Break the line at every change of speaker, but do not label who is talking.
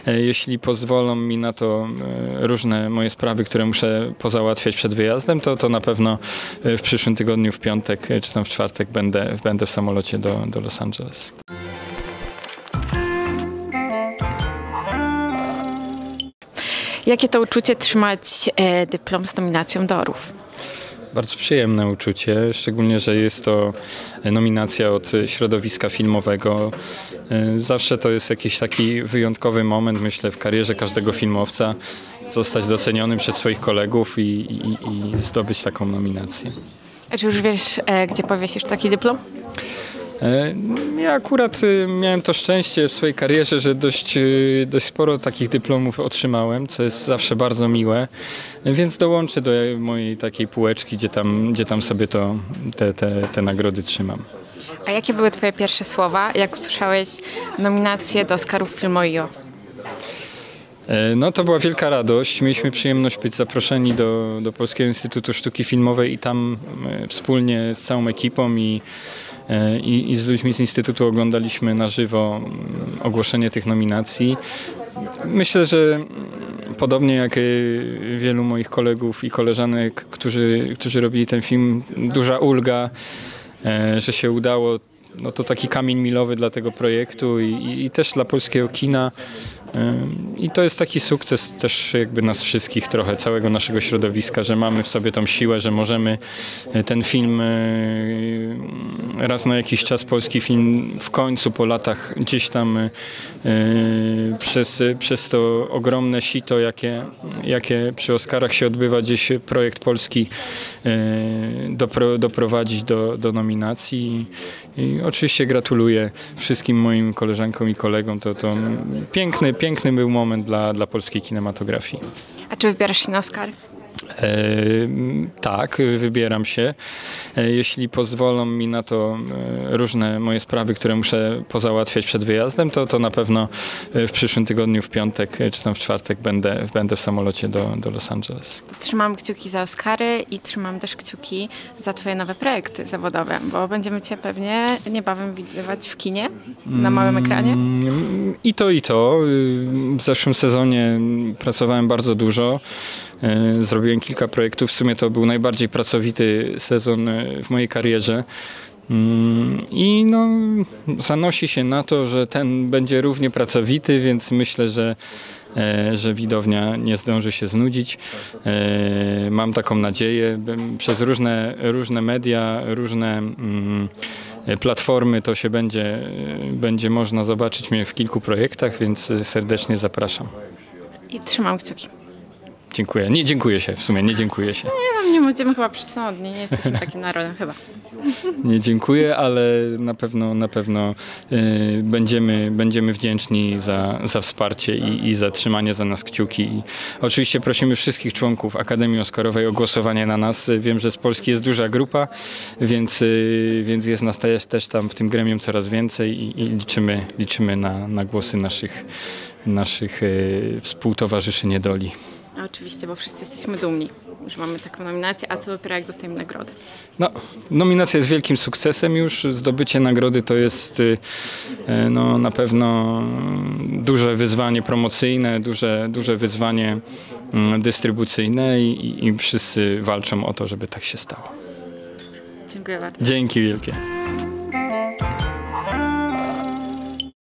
Jeśli pozwolą mi na to różne moje sprawy, które muszę pozałatwiać przed wyjazdem, to na pewno w przyszłym tygodniu, w piątek czy tam w czwartek będę w samolocie do Los Angeles.
Jakie to uczucie trzymać dyplom z nominacją do Orłów?
Bardzo przyjemne uczucie, szczególnie, że jest to nominacja od środowiska filmowego. Zawsze to jest jakiś taki wyjątkowy moment, myślę, w karierze każdego filmowca, zostać docenionym przez swoich kolegów i zdobyć taką nominację.
A czy już wiesz, gdzie powiesisz taki dyplom?
Ja akurat miałem to szczęście w swojej karierze, że dość sporo takich dyplomów otrzymałem, co jest zawsze bardzo miłe, więc dołączę do mojej takiej półeczki, gdzie tam sobie te nagrody trzymam.
A jakie były twoje pierwsze słowa, jak usłyszałeś nominację do Oscarów Filmoio?
No to była wielka radość. Mieliśmy przyjemność być zaproszeni do Polskiego Instytutu Sztuki Filmowej i tam wspólnie z całą ekipą i z ludźmi z Instytutu oglądaliśmy na żywo ogłoszenie tych nominacji. Myślę, że podobnie jak wielu moich kolegów i koleżanek, którzy robili ten film, duża ulga, że się udało. No to taki kamień milowy dla tego projektu i też dla polskiego kina. I to jest taki sukces też jakby nas wszystkich trochę, całego naszego środowiska, że mamy w sobie tą siłę, że możemy ten film raz na jakiś czas, polski film w końcu po latach gdzieś tam przez to ogromne sito, jakie przy Oscarach się odbywa, gdzieś projekt polski doprowadzić do nominacji. I oczywiście gratuluję wszystkim moim koleżankom i kolegom. To piękny był moment dla polskiej kinematografii.
A czy wybierasz się na Oscary?
Tak, wybieram się. Jeśli pozwolą mi na to różne moje sprawy, które muszę pozałatwiać przed wyjazdem, to na pewno w przyszłym tygodniu, w piątek czy tam w czwartek będę w samolocie do Los Angeles.
To trzymam kciuki za Oscary i trzymam też kciuki za twoje nowe projekty zawodowe, bo będziemy cię pewnie niebawem widywać w kinie, na małym ekranie.
I to. W zeszłym sezonie pracowałem bardzo dużo. Zrobiłem kilka projektów. W sumie to był najbardziej pracowity sezon w mojej karierze. I no, zanosi się na to, że ten będzie równie pracowity, więc myślę, że widownia nie zdąży się znudzić. Mam taką nadzieję. Przez różne media, różne platformy to się będzie można zobaczyć mnie w kilku projektach, więc serdecznie zapraszam.
I trzymam kciuki.
Dziękuję. Nie dziękuję się, w sumie nie dziękuję się.
Nie będziemy chyba przesądni, nie jesteśmy takim narodem chyba.
Nie dziękuję, ale na pewno będziemy wdzięczni za wsparcie i za trzymanie za nas kciuki. I oczywiście prosimy wszystkich członków Akademii Oscarowej o głosowanie na nas. Wiem, że z Polski jest duża grupa, więc jest nas też tam w tym gremium coraz więcej i liczymy na głosy naszych współtowarzyszy niedoli.
Oczywiście, bo wszyscy jesteśmy dumni, że mamy taką nominację, a co dopiero jak dostajemy nagrodę.
No, nominacja jest wielkim sukcesem już. Zdobycie nagrody to jest na pewno duże wyzwanie promocyjne, duże wyzwanie dystrybucyjne i wszyscy walczą o to, żeby tak się stało.
Dziękuję bardzo.
Dzięki wielkie.